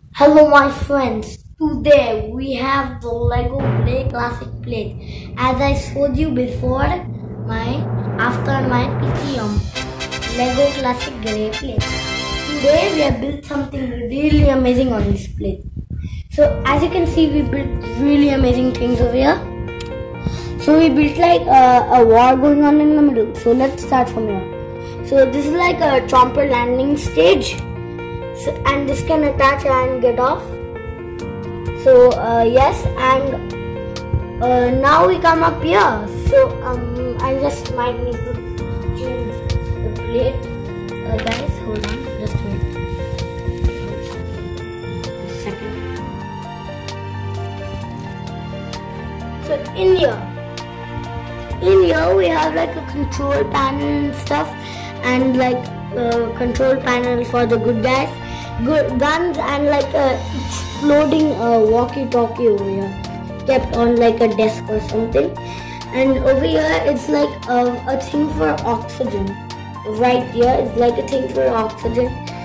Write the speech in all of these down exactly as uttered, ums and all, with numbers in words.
Hello my friends, today we have the Lego Grey Classic plate. As I showed you before, my after my P C M Lego Classic Grey plate. Today we have built something really amazing on this plate. So as you can see, we built really amazing things over here. So we built like a, a war going on in the middle. So let's start from here. So this is like a tromper landing stage. So, and this can attach and get off. So uh, yes, and uh, now we come up here. So um, I just might need to change the plate. Uh, guys, hold on, just wait a second. So in here, in here we have like a control panel and stuff, and like uh, control panel for the good guys. Good guns and like a exploding uh, walkie-talkie over here, kept on like a desk or something. And over here it's like a, a thing for oxygen. Right here is like a thing for oxygen.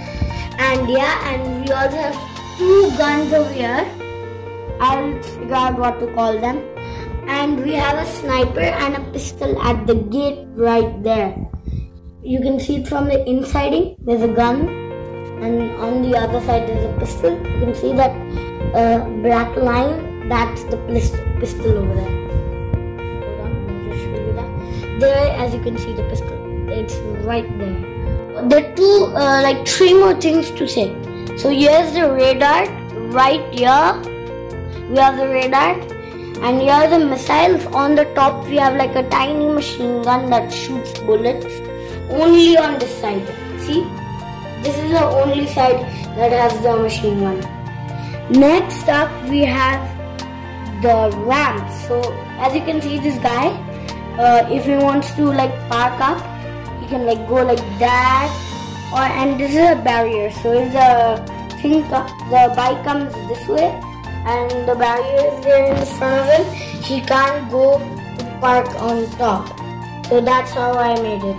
And yeah, and we also have two guns over here. I'll figure out what to call them. And we have a sniper and a pistol at the gate right there. You can see it from the insiding. There's a gun. And on the other side there's a pistol. You can see that uh, black line, that's the pistol over there. Hold on, let me just show you that. There, as you can see, the pistol, it's right there. There are two, uh, like three more things to say. So here's the radar, right here. We have the radar. And here are the missiles. On the top we have like a tiny machine gun that shoots bullets. Only on this side, see? This is the only side that has the machine gun. Next up we have the ramp. So as you can see, this guy, uh, if he wants to like park up, he can like go like that. Or and this is a barrier. So if the thing, the bike comes this way, and the barrier is there in front of him, he can't go to park on top. So that's how I made it.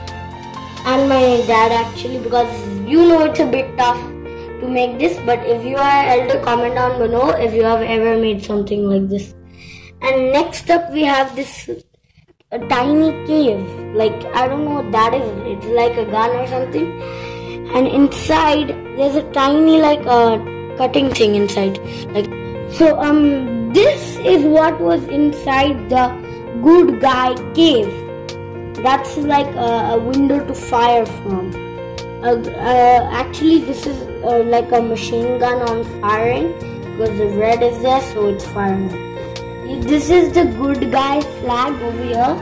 And my dad actually, because you know it's a bit tough to make this, but if you are elder, comment down below if you have ever made something like this. And next up we have this a tiny cave, like I don't know what that is, it's like a gun or something, and inside there's a tiny like a cutting thing inside, like so um this is what was inside the good guy cave. That's like a, a window to fire from. Uh, uh, actually, this is uh, like a machine gun on firing, because the red is there, so it's firing. This is the good guy flag over here,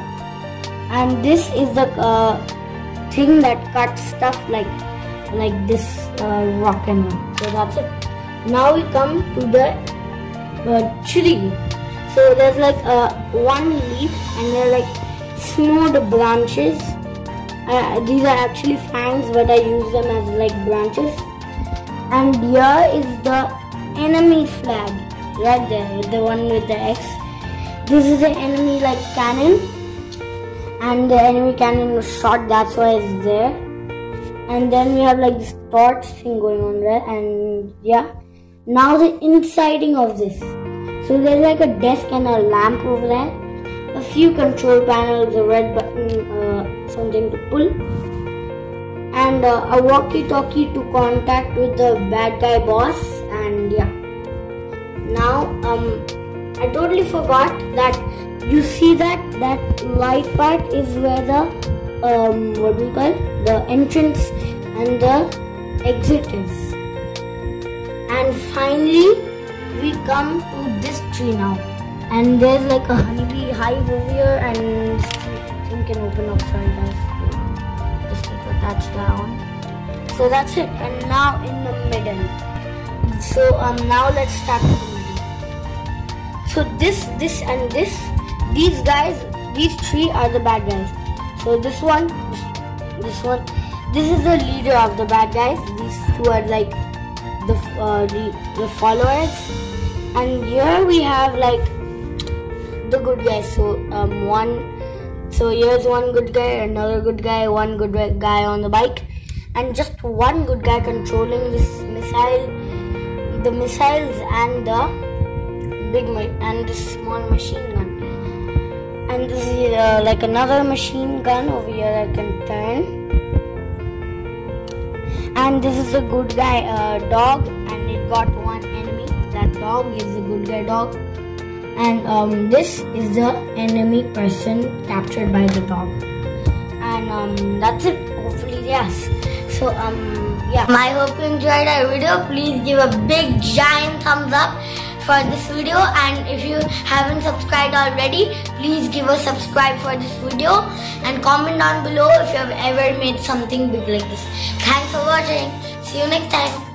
and this is the uh, thing that cuts stuff like like this uh, rock and roll. So that's it. Now we come to the uh, tree. So there's like uh, one leaf, and they're like snowed branches. Uh, these are actually fangs, but I use them as like branches. And here is the enemy flag right there, the one with the X. This is the enemy like cannon, and the enemy cannon was shot, that's why it's there. And then we have like this torch thing going on there, and yeah. Now the insiding of this. So there's like a desk and a lamp over there. A few control panels, a red button, uh, something to pull, and uh, a walkie-talkie to contact with the bad guy boss. And yeah, now um, I totally forgot that you see that that light part is where the um, what do you call it? The entrance and the exit is. And finally, we come to this tree now. And there's like a honeybee hive over here, and this thing can open up. Sorry guys, just need to attach that on. So that's it. And now in the middle. So um now let's start with the middle. So this, this, and this, these guys, these three are the bad guys. So this one, this, this one, this is the leader of the bad guys. These two are like the uh, the, the followers. And here we have like the good guys. So um one so here's one good guy, another good guy, one good guy on the bike, and just one good guy controlling this missile the missiles and the big and the small machine gun. And this is uh, like another machine gun over here I can turn. And this is a good guy uh, dog, and it got one enemy. That dog is the good guy dog. And um, this is the enemy person captured by the dog. And um, that's it. Hopefully, yes. So um, yeah. I hope you enjoyed our video. Please give a big giant thumbs up for this video, and if you haven't subscribed already, please give a subscribe for this video and comment down below if you have ever made something big like this. Thanks for watching. See you next time.